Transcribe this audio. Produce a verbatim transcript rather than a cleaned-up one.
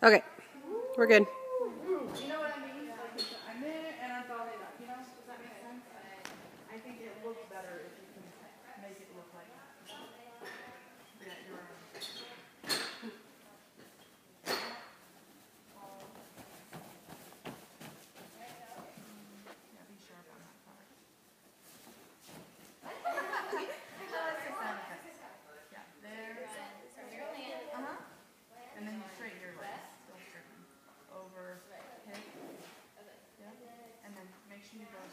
Okay, we're good. You know what I mean? Like it's, I'm in and I'm falling up. You know? Does that make sense? I think it looks better if you can make it look like that. Yeah, you're right. Yeah, be sharp on that part. Yeah, there. Uh-huh. And then you straighten your legs. Still straighten. Over, hip. Yeah. And then make sure you go